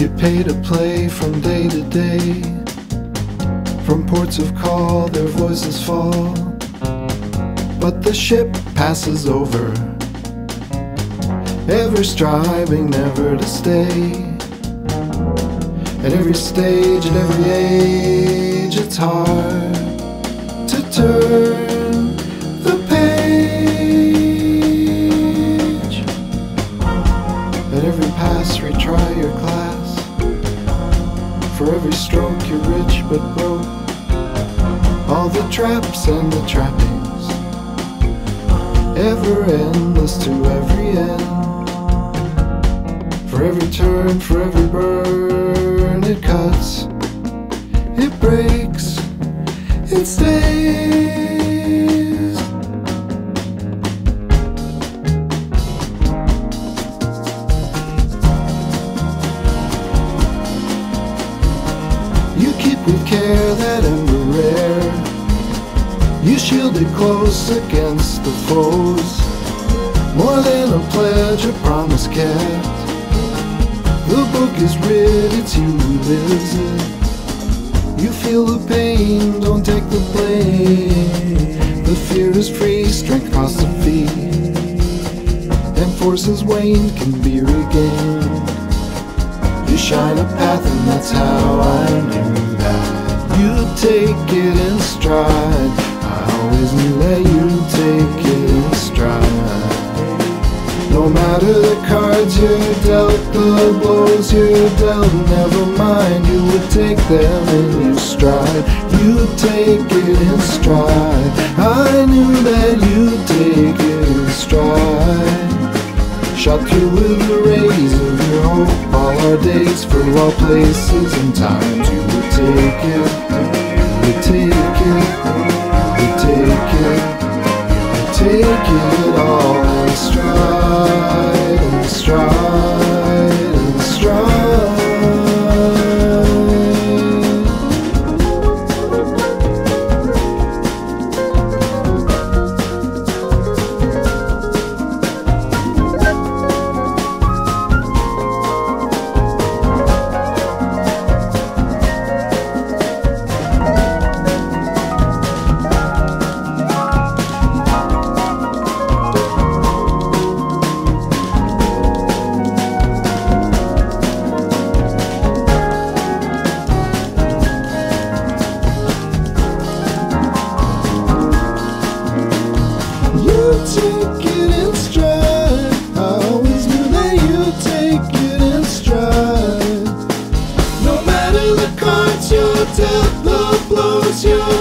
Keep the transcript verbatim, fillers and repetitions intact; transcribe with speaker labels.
Speaker 1: You pay to play from day to day. From ports of call their voices fall, but the ship passes over, ever striving never to stay. At every stage, at every age, it's hard to turn the page. At every pass, retry your class. For every stroke, you're rich but broke. All the traps and the trappings, ever endless to every end. For every turn, for every burn, it cuts, it breaks, it stays. You keep with care that ember rare. You shield it close against the foes, more than a pledge, a promise kept. The book is writ, it's you who lives it. You feel the pain, don't take the blame. The fear is free, strength costs a fee, and forces waned can be regained. You shine a path, and that's how I knew that you'd take it in stride. I always knew that you'd take it in stride. No matter the cards you're dealt, the blows you're dealt, never mind, you would take them in your stride. You'd take it in stride. I knew that you'd take it in stride. Shot through with the rays of your hope, all our days, for all places and times. You would take it, you would take it, you would take it, you would take it all in stride, in stride, in stride. Take it in stride. I always knew that you'd take it in stride. No matter the cards you're dealt, the blows you're